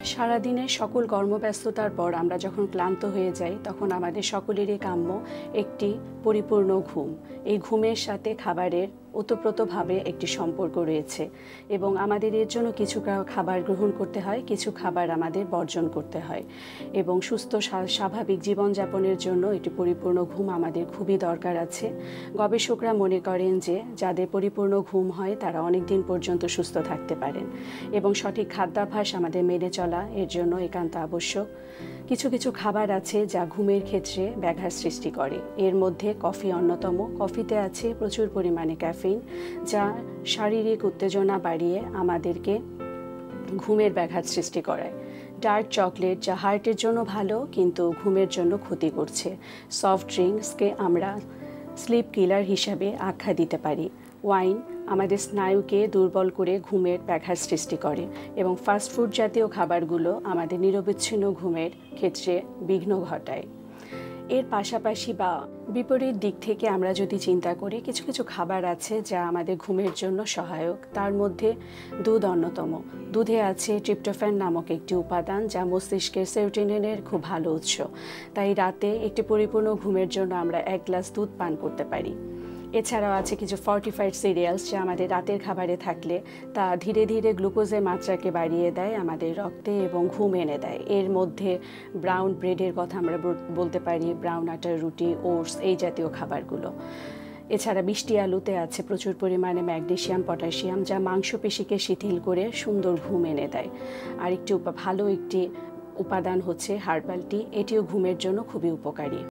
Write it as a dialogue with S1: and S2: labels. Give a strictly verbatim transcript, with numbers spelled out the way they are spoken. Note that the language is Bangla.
S1: সারাদিনের সকল কর্মব্যস্ততার পর আমরা যখন ক্লান্ত হয়ে যাই তখন আমাদের সকলেরই কাম্য একটি পরিপূর্ণ ঘুম। এই ঘুমের সাথে খাবারের ওতপ্রোতভাবে একটি সম্পর্ক রয়েছে এবং আমাদের এর জন্য কিছু খাবার গ্রহণ করতে হয়, কিছু খাবার আমাদের বর্জন করতে হয় এবং সুস্থ স্বাভাবিক জীবনযাপনের জন্য একটি পরিপূর্ণ ঘুম আমাদের খুবই দরকার আছে। গবেষকরা মনে করেন যে যাদের পরিপূর্ণ ঘুম হয় তারা অনেক দিন পর্যন্ত সুস্থ থাকতে পারেন এবং সঠিক খাদ্যাভ্যাস আমাদের মেনে চলা এর জন্য একান্ত আবশ্যক। কিছু কিছু খাবার আছে যা ঘুমের ক্ষেত্রে ব্যাঘাত সৃষ্টি করে। এর মধ্যে কফি অন্যতম। কফিতে আছে প্রচুর পরিমাণে ক্যাফিন, যা শারীরিক উত্তেজনা বাড়িয়ে আমাদেরকে ঘুমের ব্যাঘাত সৃষ্টি করায়। ডার্ক চকলেট, যা হার্টের জন্য ভালো কিন্তু ঘুমের জন্য ক্ষতি করছে। সফট ড্রিঙ্কসকে আমরা স্লিপ কিলার হিসাবে আখ্যা দিতে পারি। ওয়াইন আমাদের স্নায়ুকে দুর্বল করে ঘুমের ব্যাঘাত সৃষ্টি করে এবং ফাস্টফুড জাতীয় খাবারগুলো আমাদের নিরবিচ্ছিন্ন ঘুমের ক্ষেত্রে বিঘ্ন ঘটায়। এর পাশাপাশি বা বিপরীত দিক থেকে আমরা যদি চিন্তা করি, কিছু কিছু খাবার আছে যা আমাদের ঘুমের জন্য সহায়ক। তার মধ্যে দুধ অন্যতম। দুধে আছে ট্রিপ্টোফ্যান নামক একটি উপাদান, যা মস্তিষ্কের সেরোটোনিনের খুব ভালো উৎস। তাই রাতে একটি পরিপূর্ণ ঘুমের জন্য আমরা এক গ্লাস দুধ পান করতে পারি। এছাড়াও আছে কিছু ফর্টিফাইড সিরিয়ালস, যা আমাদের রাতের খাবারে থাকলে তা ধীরে ধীরে গ্লুকোজের মাত্রাকে বাড়িয়ে দেয় আমাদের রক্তে এবং ঘুম এনে দেয়। এর মধ্যে ব্রাউন ব্রেডের কথা আমরা বলতে পারি, ব্রাউন আটার রুটি, ওটস, এই জাতীয় খাবারগুলো। এছাড়া মিষ্টি আলুতে আছে প্রচুর পরিমাণে ম্যাগনেসিয়াম, পটাশিয়াম, যা মাংসপেশিকে শিথিল করে সুন্দর ঘুম এনে দেয়। আর একটি ভালো একটি উপাদান হচ্ছে হার্বাল টি। এটিও ঘুমের জন্য খুবই উপকারী।